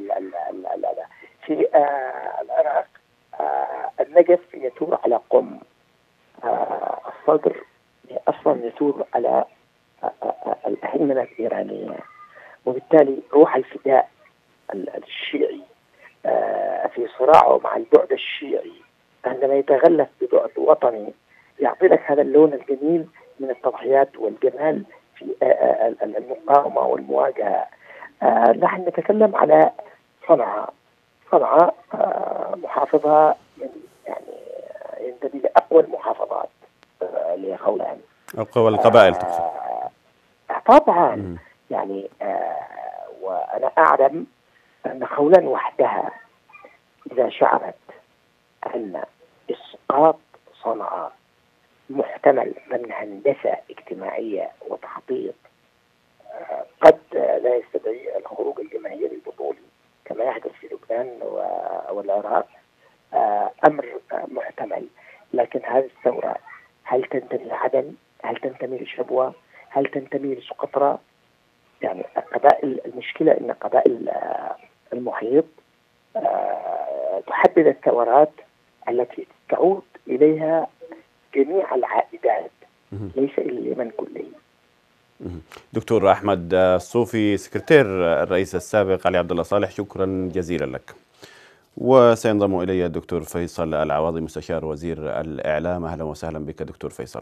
في العراق. النجف يثور على قم، الصدر أصلا يثور على الهيمنة الإيرانية، وبالتالي روح الفداء الشيعي في صراعه مع البعد الشيعي عندما يتغلف ببعد وطني يعطي لك هذا اللون الجميل من التضحيات والجمال في المقاومة والمواجهة. نحن نتكلم على صنعاء محافظة من يعني ينتمي لأقوى المحافظات لخولان، أقوى القبائل طبعا. يعني وأنا أعلم أن خولان وحدها إذا شعرت أن إسقاط صنعاء محتمل ضمن هندسة اجتماعية وتخطيط قد لا يستدعي الخروج الجماهيري البطولي كما يحدث في لبنان والعراق، أمر محتمل. لكن هذه الثورة هل تنتمي لعدن؟ هل تنتمي لشبوة؟ هل تنتمي لسقطرى؟ يعني قبائل، المشكلة أن قبائل المحيط تحدد الثورات التي تعود إليها جميع العائدات، ليس إلى اليمن كله. دكتور أحمد الصوفي سكرتير الرئيس السابق علي عبد الله صالح، شكرا جزيلا لك. وسينضم إلي الدكتور فيصل العواضي مستشار وزير الإعلام. أهلا وسهلا بك دكتور فيصل.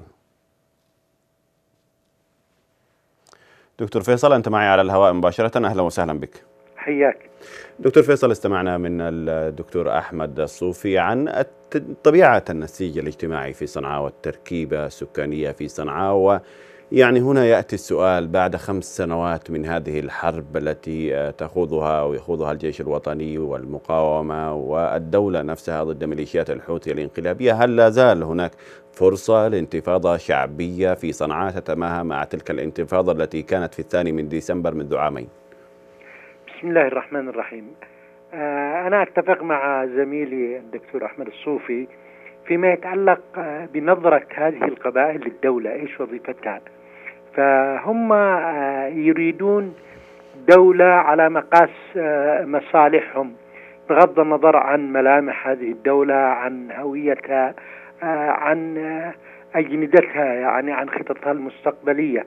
دكتور فيصل أنت معي على الهواء مباشرة، أهلا وسهلا بك. حياك دكتور فيصل. استمعنا من الدكتور أحمد الصوفي عن طبيعة النسيج الاجتماعي في صنعاء والتركيبة السكانية في صنعاء، ويعني هنا يأتي السؤال بعد 5 سنوات من هذه الحرب التي تخوضها ويخوضها الجيش الوطني والمقاومة والدولة نفسها ضد ميليشيات الحوثي الانقلابية، هل لا زال هناك فرصة لانتفاضة شعبية في صنعاء تتماهى مع تلك الانتفاضة التي كانت في 2 ديسمبر منذ عامين؟ بسم الله الرحمن الرحيم. أنا أتفق مع زميلي الدكتور أحمد الصوفي فيما يتعلق بنظرة هذه القبائل للدولة، إيش وظيفتها. فهم يريدون دولة على مقاس مصالحهم بغض النظر عن ملامح هذه الدولة، عن هويتها، عن أجندتها، يعني عن خططها المستقبلية.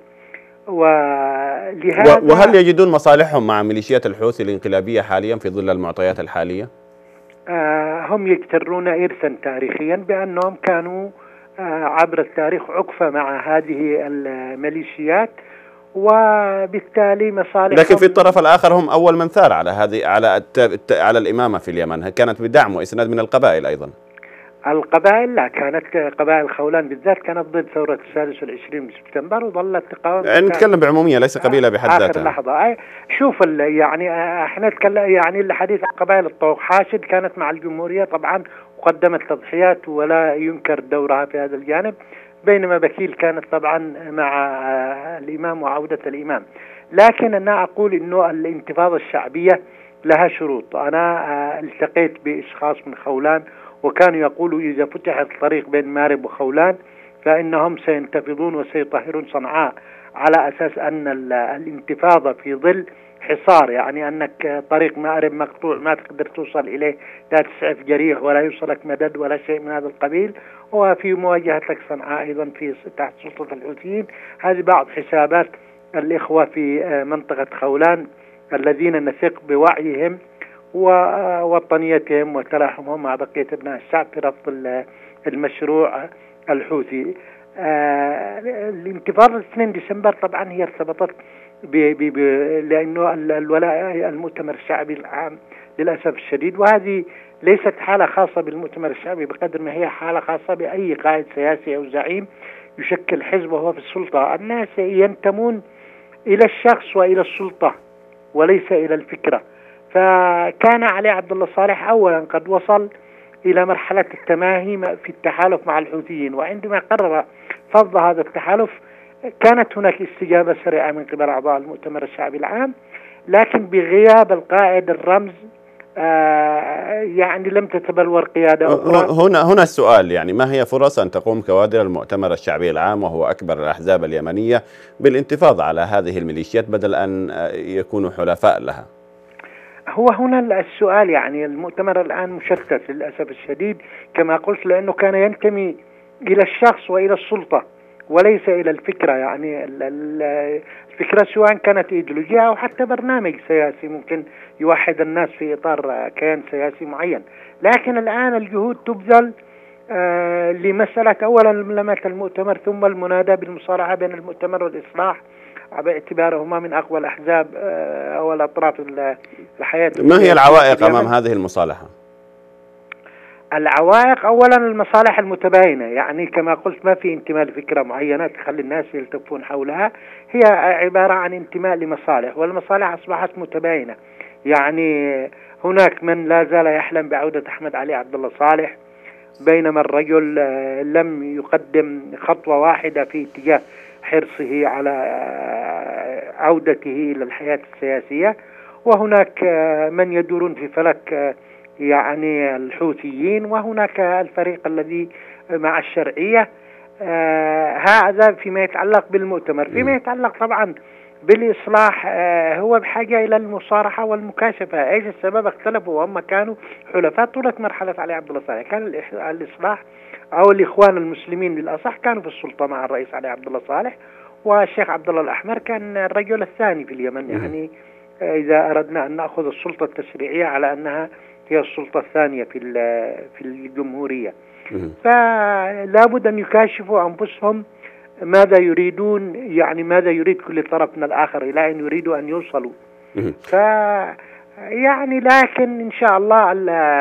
وهل يجدون مصالحهم مع ميليشيات الحوثي الانقلابية حاليا في ظل المعطيات الحالية؟ هم يجترون إرثا تاريخيا بأنهم كانوا عبر التاريخ عقفة مع هذه الميليشيات، وبالتالي مصالحهم. لكن في الطرف الآخر هم أول من ثار على الإمامة في اليمن، كانت بدعم وإسناد من القبائل أيضا. القبائل لا، كانت قبائل خولان بالذات كانت ضد ثورة 26 من سبتمبر وظلت تقاوم. يعني نتكلم بعمومية ليس قبيلة بحد ذاتها. آخر لحظة شوف يعني احنا نتكلم يعني الحديث عن قبائل الطوق حاشد كانت مع الجمهورية طبعا وقدمت تضحيات ولا ينكر دورها في هذا الجانب، بينما بكيل كانت طبعا مع الإمام وعودة الإمام. لكن أنا أقول إنه الانتفاضة الشعبية لها شروط. أنا التقيت بأشخاص من خولان وكانوا يقولوا إذا فتح الطريق بين مارب وخولان فإنهم سينتفضون وسيطهرون صنعاء، على أساس أن الانتفاضة في ظل حصار، يعني أنك طريق مارب مقطوع ما تقدر توصل إليه، لا تسعف جريح ولا يوصلك مدد ولا شيء من هذا القبيل، وفي مواجهتك صنعاء أيضا في تحت سلطة الحوثيين. هذه بعض حسابات الإخوة في منطقة خولان الذين نثق بوعيهم ووطنيتهم وتلاحمهم مع بقية أبناء الشعب في رفض المشروع الحوثي. الانتفاضة 2 ديسمبر طبعا هي ارتبطت لأنه الولاء المؤتمر الشعبي العام للأسف الشديد، وهذه ليست حالة خاصة بالمؤتمر الشعبي بقدر ما هي حالة خاصة بأي قائد سياسي أو زعيم يشكل حزب وهو في السلطة. الناس ينتمون إلى الشخص وإلى السلطة وليس إلى الفكرة. فكان علي عبد الله صالح أولا قد وصل إلى مرحلة التماهي في التحالف مع الحوثيين. وعندما قرر فض هذا التحالف كانت هناك استجابة سريعة من قبل أعضاء المؤتمر الشعبي العام، لكن بغياب القائد الرمز يعني لم تتبلور قيادة أخرى. هنا السؤال، يعني ما هي فرص أن تقوم كوادر المؤتمر الشعبي العام وهو أكبر الأحزاب اليمنية بالانتفاضة على هذه الميليشيات بدل أن يكونوا حلفاء لها؟ هو هنا السؤال، يعني المؤتمر الآن مشتت للأسف الشديد كما قلت، لأنه كان ينتمي إلى الشخص وإلى السلطة وليس إلى الفكرة. يعني الفكرة سواء كانت إيديولوجية أو حتى برنامج سياسي ممكن يوحد الناس في إطار كيان سياسي معين. لكن الآن الجهود تبذل لمسألة أولا ملامة المؤتمر، ثم المنادى بالمصالحة بين المؤتمر والإصلاح باعتبارهما من أقوى الأحزاب أو الأطراف الحياة. ما هي العوائق أمام هذه المصالحة؟ العوائق أولا المصالح المتباينة، يعني كما قلت ما في انتماء لفكرة معينة تخلي الناس يلتفون حولها، هي عبارة عن انتماء لمصالح، والمصالح أصبحت متباينة. يعني هناك من لا زال يحلم بعودة أحمد علي عبد الله صالح، بينما الرجل لم يقدم خطوة واحدة في اتجاه حرصه على عودته إلى الحياة السياسية. وهناك من يدورون في فلك يعني الحوثيين، وهناك الفريق الذي مع الشرعية. هذا فيما يتعلق بالمؤتمر. فيما يتعلق طبعا بالإصلاح هو بحاجة إلى المصارحة والمكاشفة. إيش السبب؟ اختلفوا وهم كانوا حلفاء طولة مرحلة علي عبد الله صالح. كان الإصلاح أو الإخوان المسلمين بالأصح كانوا في السلطة مع الرئيس علي عبد الله صالح، والشيخ عبد الله الأحمر كان الرجل الثاني في اليمن. يعني إذا أردنا أن نأخذ السلطة التشريعية على أنها هي السلطة الثانية في الجمهورية، فلا بد أن يكاشفوا أنفسهم ماذا يريدون، يعني ماذا يريد كل طرف من الآخر إلى أن يريدوا أن يوصلوا. يعني لكن إن شاء الله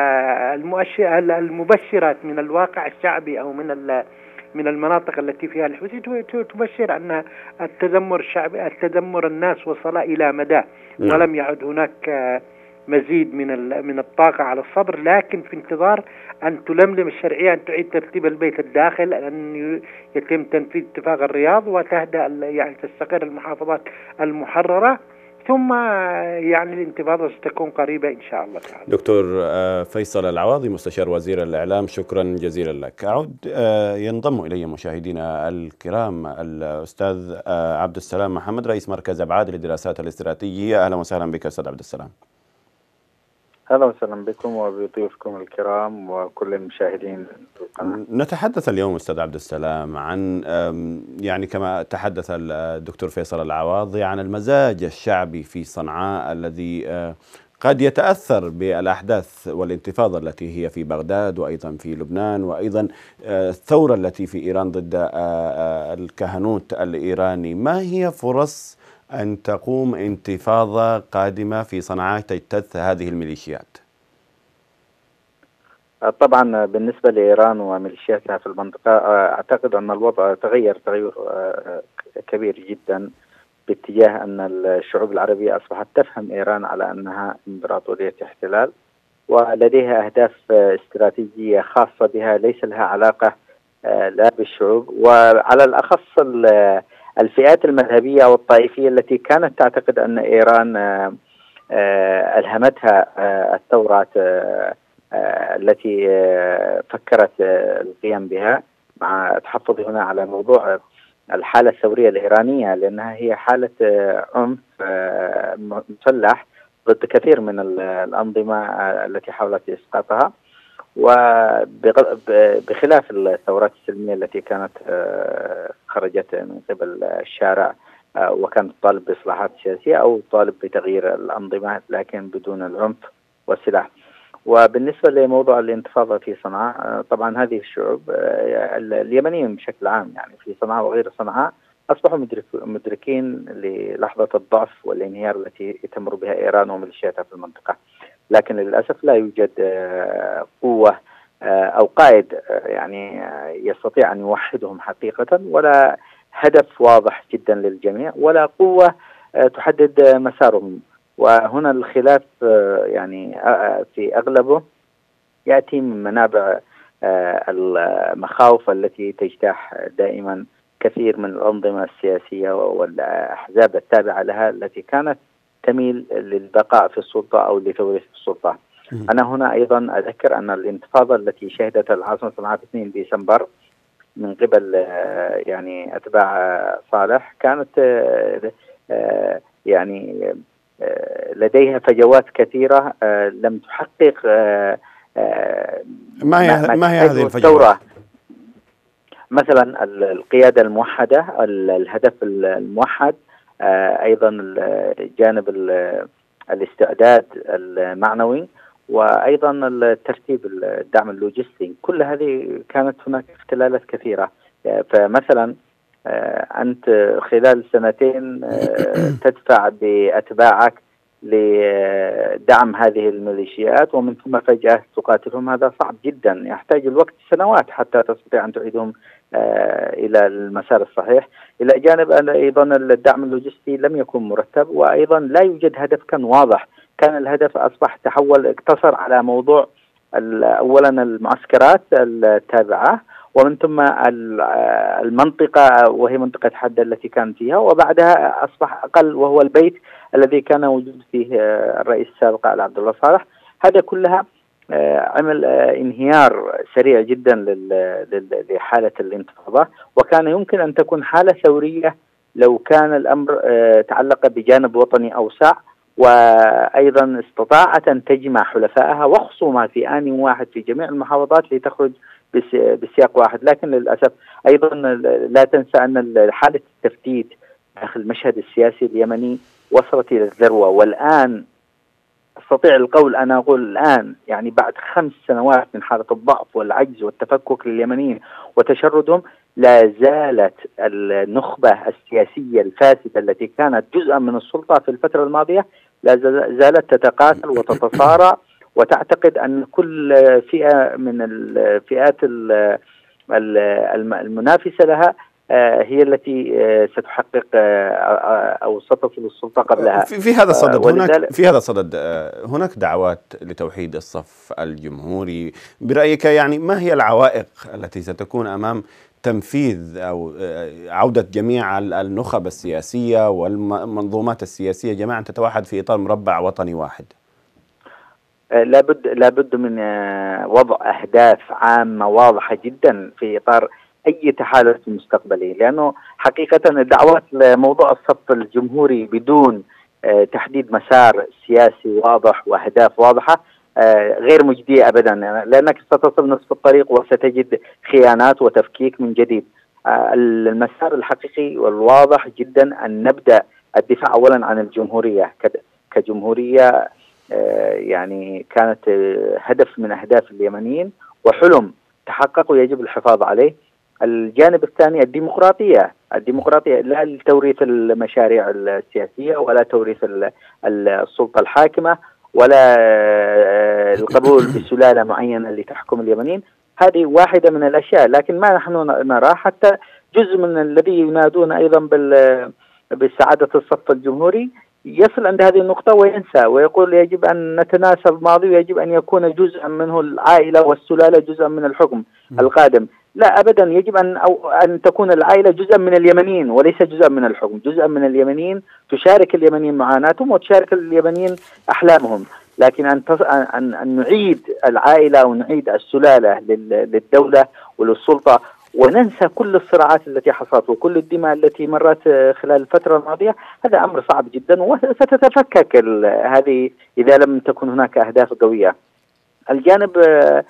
المبشرات من الواقع الشعبي أو من المناطق التي فيها الحوثي تبشر أن التذمر الشعبي، التذمر الناس وصل إلى مدى ولم يعد هناك مزيد من الطاقة على الصبر، لكن في انتظار أن تلملم الشرعية، أن تعيد ترتيب البيت الداخل، أن يتم تنفيذ اتفاق الرياض وتهدأ يعني تستقر المحافظات المحررة، ثم يعني الانتفاضة ستكون قريبة إن شاء الله تعالى. دكتور فيصل العواضي مستشار وزير الإعلام، شكرا جزيلا لك. أعود ينضم إلي مشاهدينا الكرام الأستاذ عبد السلام محمد، رئيس مركز أبعاد للدراسات الاستراتيجية. أهلا وسهلا بك أستاذ عبد السلام. أهلا وسهلا بكم وبضيوفكم الكرام وكل المشاهدين القناة. نتحدث اليوم أستاذ عبد السلام عن يعني كما تحدث الدكتور فيصل العواضي عن المزاج الشعبي في صنعاء الذي قد يتأثر بالأحداث والانتفاضة التي هي في بغداد وأيضا في لبنان، وأيضا الثورة التي في إيران ضد الكهنوت الإيراني. ما هي فرص أن تقوم انتفاضة قادمة في صنعاء تجتث هذه الميليشيات؟ طبعا بالنسبة لإيران وميليشياتها في المنطقة أعتقد أن الوضع تغير تغير كبير جدا باتجاه أن الشعوب العربية أصبحت تفهم إيران على أنها إمبراطورية احتلال ولديها أهداف استراتيجية خاصة بها ليس لها علاقة لا بالشعوب، وعلى الأخص الفئات المذهبية أو الطائفية التي كانت تعتقد أن إيران ألهمتها الثورات التي فكرت القيام بها، مع تحفظي هنا على موضوع الحالة الثورية الإيرانية، لأنها هي حالة عنف مسلح ضد كثير من الأنظمة التي حاولت إسقاطها، وبخلاف الثورات السلمية التي كانت خرجت من قبل الشارع وكانت طالب بإصلاحات سياسية أو طالب بتغيير الأنظمة لكن بدون العنف والسلاح. وبالنسبة لموضوع الانتفاضة في صنعاء، طبعا هذه الشعوب اليمنيين بشكل عام يعني في صنعاء وغير صنعاء أصبحوا مدركين للحظة الضعف والانهيار التي تمر بها إيران وميليشياتها في المنطقة، لكن للأسف لا يوجد قوة أو قائد يعني يستطيع أن يوحدهم حقيقة، ولا هدف واضح جدا للجميع، ولا قوة تحدد مسارهم. وهنا الخلاف يعني في أغلبه يأتي من منابع المخاوف التي تجتاح دائما كثير من الأنظمة السياسية والأحزاب التابعة لها التي كانت تميل للبقاء في السلطة أو لتوريث السلطة. أنا هنا أيضا أذكر أن الانتفاضة التي شهدت العاصمة صنعاء في 2 ديسمبر من قبل يعني أتباع صالح كانت يعني لديها فجوات كثيرة لم تحقق ما هي هذه الفجوات؟ مثلا القيادة الموحدة، الهدف الموحد، أيضا جانب الاستعداد المعنوي، وأيضا الترتيب الدعم اللوجستي. كل هذه كانت هناك اختلالات كثيرة. فمثلا أنت خلال 2 تدفع بأتباعك لدعم هذه الميليشيات ومن ثم فجأة تقاتلهم، هذا صعب جدا، يحتاج الوقت سنوات حتى تستطيع أن تعيدهم إلى المسار الصحيح. إلى جانب أن أيضا الدعم اللوجستي لم يكن مرتب، وأيضا لا يوجد هدف كان واضح. كان الهدف أصبح تحول، اقتصر على موضوع أولا المعسكرات التابعة، ومن ثم المنطقة وهي منطقة حدة التي كان فيها، وبعدها أصبح أقل وهو البيت الذي كان موجود فيه الرئيس السابق علي عبد الله صالح. هذا كلها عمل انهيار سريع جدا لحالة الانتفاضة، وكان يمكن أن تكون حالة ثورية لو كان الأمر تعلق بجانب وطني أوسع، وأيضا استطاعت أن تجمع حلفائها وخصومها في آن واحد في جميع المحافظات لتخرج بسياق واحد. لكن للأسف أيضا لا تنسى أن حالة التفتيت داخل المشهد السياسي اليمني وصلت إلى الذروة، والآن أستطيع القول، أنا أقول الآن يعني بعد 5 سنوات من حالة الضعف والعجز والتفكك لليمنيين وتشردهم، لا زالت النخبة السياسية الفاسدة التي كانت جزءا من السلطة في الفترة الماضية لا زالت تتقاتل وتتصارع، وتعتقد أن كل فئة من الفئات المنافسة لها هي التي ستحقق أو ستصل السلطة قبلها. في هذا الصدد هناك دعوات لتوحيد الصف الجمهوري. برأيك يعني ما هي العوائق التي ستكون أمام تنفيذ أو عودة جميع النخب السياسية والمنظومات السياسية جميعا تتوحد في إطار مربع وطني واحد؟ لابد من وضع أهداف عامة واضحة جدا في إطار أي تحالف مستقبلي، لأنه حقيقة الدعوات لموضوع الصف الجمهوري بدون تحديد مسار سياسي واضح وأهداف واضحة غير مجدية أبدا، لأنك ستصل نصف الطريق وستجد خيانات وتفكيك من جديد. المسار الحقيقي والواضح جدا أن نبدأ الدفاع أولا عن الجمهورية كجمهورية يعني كانت هدف من أهداف اليمنيين وحلم تحقق ويجب الحفاظ عليه. الجانب الثاني الديمقراطية لا لتوريث المشاريع السياسية ولا توريث السلطة الحاكمة ولا القبول بسلالة معينة اللي تحكم اليمنيين. هذه واحدة من الأشياء، لكن ما نحن نرى حتى جزء من الذي ينادون أيضا بسعادة الصف الجمهوري يصل عند هذه النقطة وينسى ويقول يجب أن نتناسى الماضي ويجب أن يكون جزءا منه العائلة والسلالة جزءا من الحكم القادم. لا أبدا، يجب أن تكون العائلة جزءا من اليمنيين وليس جزءا من الحكم، جزءا من اليمنيين، تشارك اليمنيين معاناتهم وتشارك اليمنيين أحلامهم. لكن أن نعيد العائلة ونعيد السلالة للدولة وللسلطة وننسى كل الصراعات التي حصلت وكل الدماء التي مرت خلال الفترة الماضية، هذا أمر صعب جدا وستتفكك هذه إذا لم تكن هناك أهداف قوية. الجانب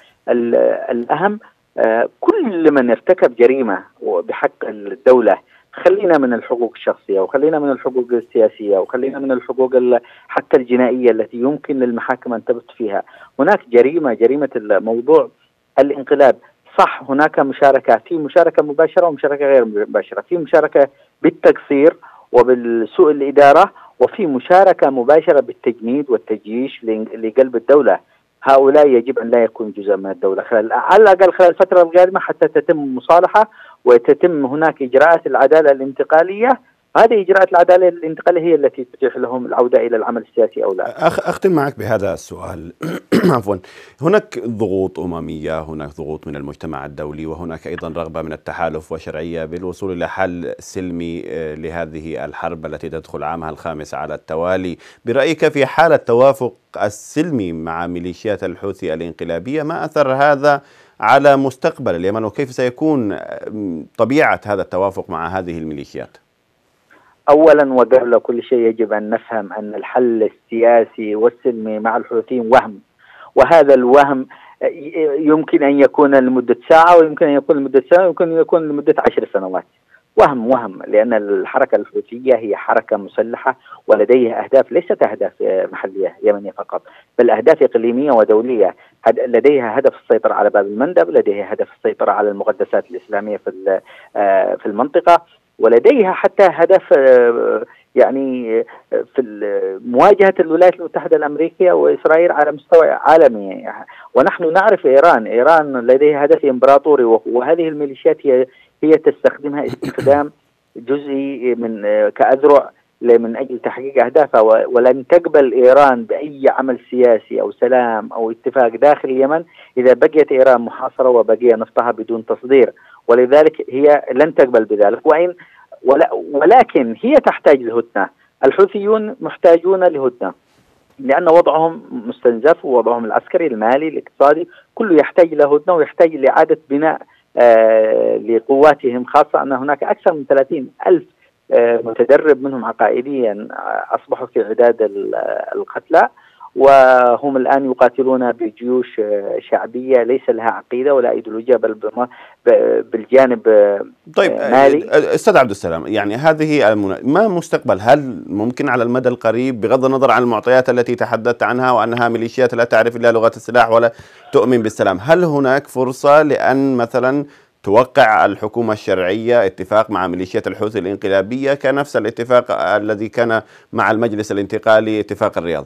الأهم كل من ارتكب جريمة بحق الدولة، خلينا من الحقوق الشخصية وخلينا من الحقوق السياسية وخلينا من الحقوق حتى الجنائية التي يمكن للمحاكم أن تبت فيها. هناك جريمة الموضوع الانقلاب. صح، هناك مشاركة، في مشاركة مباشرة ومشاركة غير مباشرة، في مشاركة بالتقصير وبالسوء الإدارة، وفي مشاركة مباشرة بالتجنيد والتجييش لقلب الدولة. هؤلاء يجب أن لا يكون جزء من الدولة على الأقل خلال الفترة القادمة حتى تتم مصالحة وتتم هناك إجراءات العدالة الانتقالية. هذه إجراءات العدالة الانتقالية هي التي تتيح لهم العودة إلى العمل السياسي أو لا. أختم معك بهذا السؤال. عفوا، هناك ضغوط أممية، هناك ضغوط من المجتمع الدولي، وهناك أيضا رغبة من التحالف وشرعية بالوصول إلى حل سلمي لهذه الحرب التي تدخل عامها الخامس على التوالي. برأيك في حالة توافق السلمي مع ميليشيات الحوثي الانقلابية، ما أثر هذا على مستقبل اليمن، وكيف سيكون طبيعة هذا التوافق مع هذه الميليشيات؟ أولا وقبل كل شيء يجب أن نفهم أن الحل السياسي والسلمي مع الحوثيين وهم، وهذا الوهم يمكن أن يكون لمدة ساعة، ويمكن أن يكون لمدة سنة، ويمكن أن يكون لمدة 10 سنوات. وهم لأن الحركة الحوثية هي حركة مسلحة ولديها أهداف ليست أهداف محلية يمنية فقط، بل أهداف إقليمية ودولية. لديها هدف السيطرة على باب المندب، لديها هدف السيطرة على المقدسات الإسلامية في المنطقة، ولديها حتى هدف يعني في مواجهة الولايات المتحدة الأمريكية وإسرائيل على مستوى عالمي. ونحن نعرف إيران لديها هدف إمبراطوري، وهذه الميليشيات هي تستخدمها استخدام جزئي من كأذرع من أجل تحقيق أهدافها، ولن تقبل إيران بأي عمل سياسي أو سلام أو اتفاق داخل اليمن إذا بقيت إيران محاصرة وبقي نفطها بدون تصدير، ولذلك هي لن تقبل بذلك. ولكن هي تحتاج لهدنة. الحوثيون محتاجون لهدنة لأن وضعهم مستنزف، ووضعهم العسكري المالي الاقتصادي كله يحتاج إلى هدنة، ويحتاج لإعادة بناء لقواتهم، خاصة أن هناك أكثر من 30,000 متدرب منهم عقائديا أصبحوا في عداد القتلى، وهم الآن يقاتلون بجيوش شعبية ليس لها عقيدة ولا أيديولوجية، بل بالجانب طيب مالي. أستاذ عبد السلام، يعني هذه ما مستقبل؟ هل ممكن على المدى القريب، بغض النظر عن المعطيات التي تحدثت عنها وأنها ميليشيات لا تعرف إلا لغة السلاح ولا تؤمن بالسلام، هل هناك فرصة لأن مثلا توقع الحكومة الشرعية اتفاق مع ميليشيات الحوثي الانقلابية كنفس الاتفاق الذي كان مع المجلس الانتقالي، اتفاق الرياض؟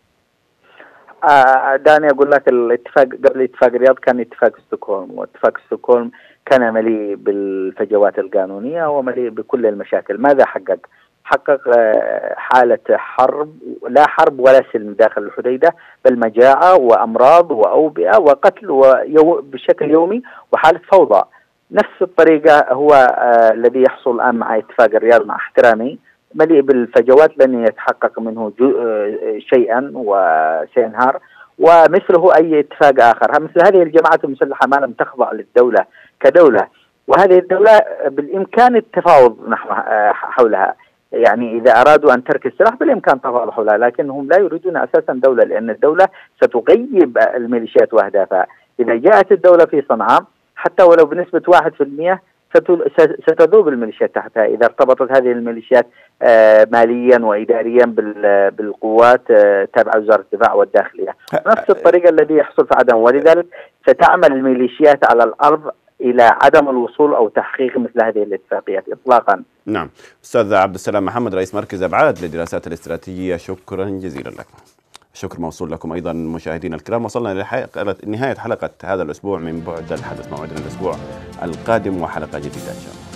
دعني أقول لك، الاتفاق قبل اتفاق الرياض كان اتفاق ستوكهولم، واتفاق ستوكهولم كان مليء بالفجوات القانونية ومليء بكل المشاكل. ماذا حقق؟ حقق حالة حرب، لا حرب ولا سلم داخل الحديدة، بل مجاعة وأمراض وأوبئة وقتل بشكل يومي وحالة فوضى. نفس الطريقة هو الذي يحصل الآن مع اتفاق الرياض، مع احترامي، مليء بالفجوات، لن يتحقق منه شيئا وسينهار، ومثله أي اتفاق آخر. مثل هذه الجماعات المسلحة ما لم تخضع للدولة كدولة، وهذه الدولة بالإمكان التفاوض حولها. يعني إذا أرادوا أن ترك السلاح بالإمكان التفاوض حولها، لكنهم لا يريدون أساسا دولة، لأن الدولة ستغيب الميليشيات وأهدافها. إذا جاءت الدولة في صنعاء حتى ولو بنسبة 1% ستذوب الميليشيات تحتها إذا ارتبطت هذه الميليشيات ماليا وإداريا بالقوات تابعة وزارة الدفاع والداخلية. نفس الطريقة الذي يحصل في عدم، ولذلك ستعمل الميليشيات على الأرض إلى عدم الوصول أو تحقيق مثل هذه الاتفاقيات إطلاقا. نعم. أستاذ عبد السلام محمد، رئيس مركز أبعاد للدراسات الاستراتيجية، شكرا جزيلا لك. شكر موصول لكم أيضا مشاهدينا الكرام. وصلنا لنهاية حلقة هذا الأسبوع من بعد الحدث. موعدنا الأسبوع القادم وحلقة جديدة إن شاء الله.